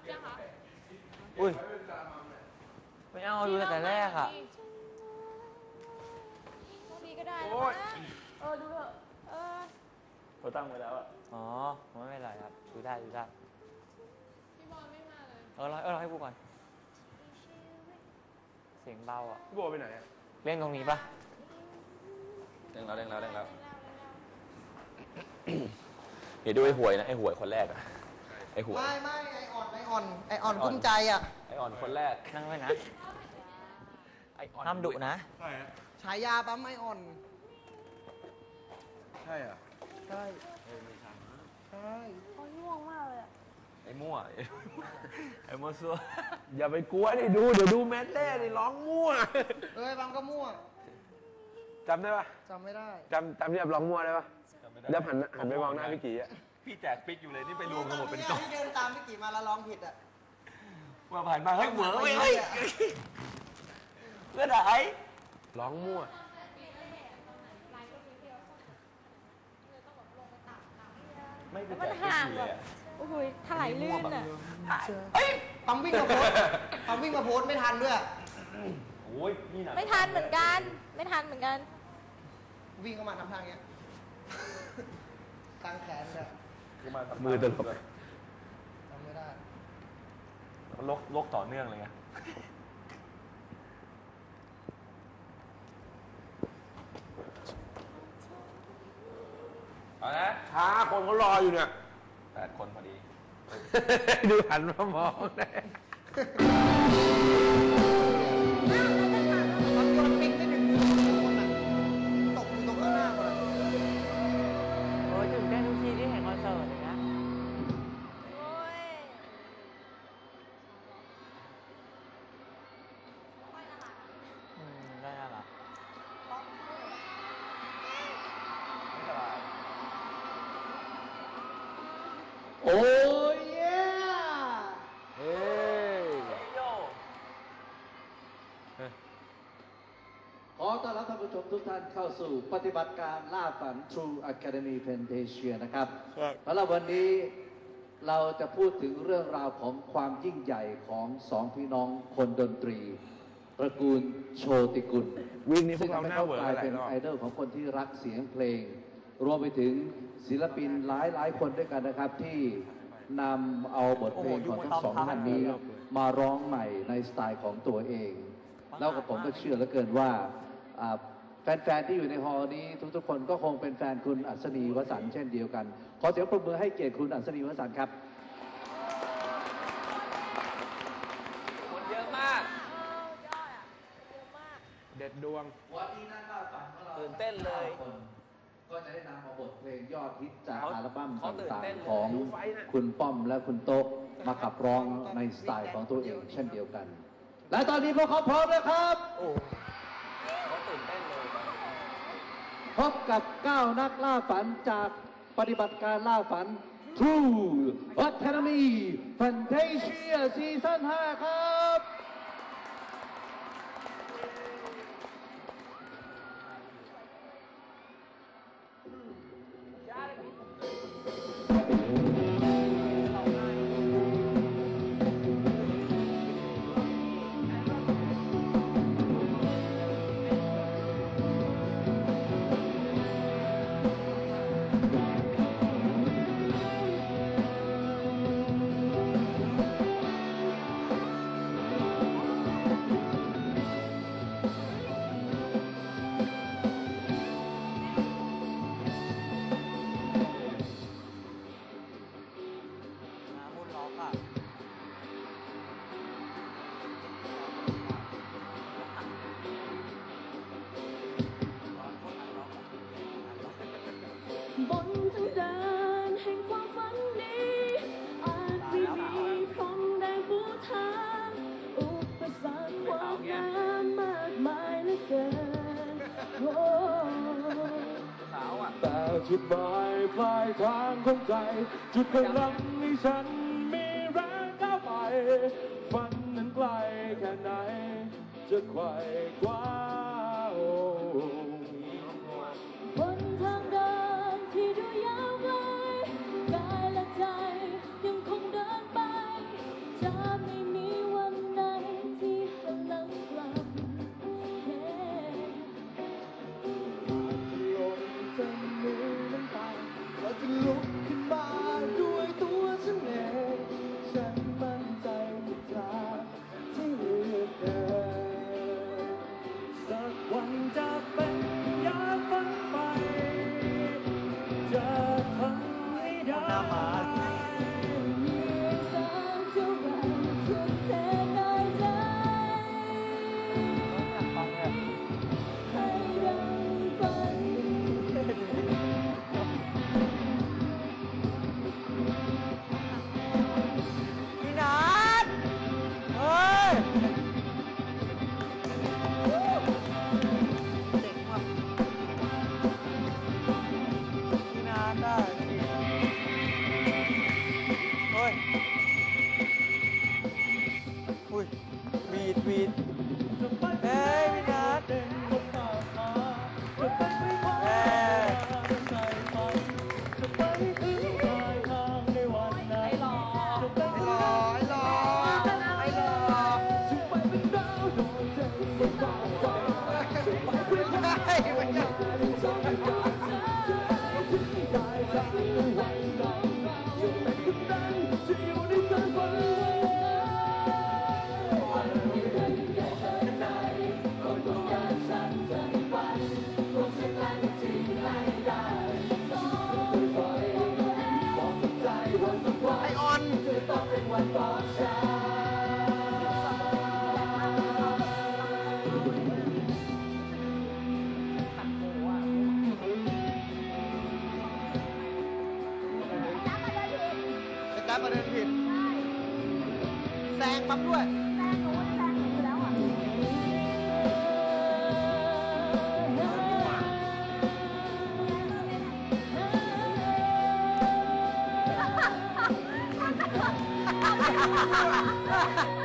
อุ้ยไม่เอาดูแต่แรกอะพวกนี้ก็ได้แล้วนะดูเถอะเขาตั้งไว้แล้วอ่ะอ๋อไม่เป็นไรครับดูได้พี่บอลไม่มาเลยเราให้พูดก่อนเสียงเบาอ่ะพี่โบไปไหนอ่ะเล่นตรงนี้ปะเล่นแล้วเดี๋ยวดูไอ้หวยนะไอ้หวยคนแรกอ่ะไอ้หวยไม่ไออ่อนกุ้มใจอ่ะไอ้อ่อนคนแรกนั่งไว้นะไอ้อ่อนห้ามดุนะใช่ฉายาปั๊มไออ่อนใช่อ่ะใช่ใช่เขาง่วงมากเลยอะไอ้มั่วไอ้มั่วซัวอย่าไปกลัวดิเดี๋ยวดูแมทแรกดิร้องมั่วปั๊มก็มั่วจำได้ปะจำไม่ได้จำที่แบบร้องมั่วได้ปะแล้วหันไปมองหน้าพี่กี่อ่ะพี่แจกปิ๊กอยู่เลยนี่ไปรวมกันหมดเป็นกล่องที่เดินตามพี่กี่มาแล้วร้องผิดอ่ะมาผ่านมาเฮ้ยเหมือเฮ้ยเพื่อนไหนร้องมั่วไม่ไปแจกปิ๊กเลยอ่ะโอ้โหถลายลื่นอ่ะปั๊มวิ่งมาโพสไม่ทันด้วยโอ้ยนี่นะไม่ทันเหมือนกันวิ่งเข้ามาทำทางเงี้ยตั้งแขนเลยมือตลบทำไม่ได้ลกต่อเนื่องเลยไงเอานะช้าคนเขารออยู่เนี่ย8 คนพอดีดูหันมามองเลยมันโยนปิ๊กไม่ถึงมือคนอ่ะตกอยู่ตรงข้างหน้าหมดโอ้ยตื่นเต้นทุกทีที่เห็นคอนเสิร์ตเลยนะได้น่ารักโอ้ยเฮ้ยขอต้อนรับท่านผู้ชมทุกท่านเข้าสู่ปฏิบัติการล่าฝัน True Academy Fantasia นะครับสำหรับวันนี้เราจะพูดถึงเรื่องราวของความยิ่งใหญ่ของสองพี่น้องคนดนตรีตระกูลโชติกุลวิ่งนี้พวกเราหน้าเวอร์อะไรเป็นไอดอลของคนที่รักเสียงเพลงรวมไปถึงศิลปินหลายคนด้วยกันนะครับที่นำเอาบทเพลงของทั้งสองท่านนี้มาร้องใหม่ในสไตล์ของตัวเองแล้วก็ผมก็เชื่อเหลือเกินว่าแฟนๆที่อยู่ในฮอลล์นี้ทุกๆคนก็คงเป็นแฟนคุณอัศนีวสันต์เช่นเดียวกันขอเสียงปรบมือให้เกียรติคุณอัศนีวสันต์ครับคนเยอะมากเด็ดดวงวันนี้นั่นล่าฝันของเราตื่นเต้นเลยก็จะได้นำเอาบทเพลงยอดฮิตจากอัลบั้มต่างๆของคุณป้อมและคุณโต๊ะมาขับร้องในสไตล์ของตัวเองเช่นเดียวกันและตอนนี้พวกเขาพร้อมแล้วครับเขาตื่นเต้นเลยพบกับ9นักล่าฝันจากปฏิบัติการล่าฝัน True Academy Fantasia ซีซั่น 5 ครับบนทางเดินแห่งความฝันนี้อาจไม่มีพรมแดงปูทางอุปสรรคความงามมากมายเหลือเกินแต่จุดหมายปลายทางของใจจุดพลังให้ฉันมีแรงก้าวไปฝันนั้นไกลแค่ไหนจะไขว่คว้าบนทางเดินที่ดูยาวไกลกายและใจยังคงเดินไปใจไอออนสการประเด็นผิดแซงปั๊บด้วย Ha ha ha!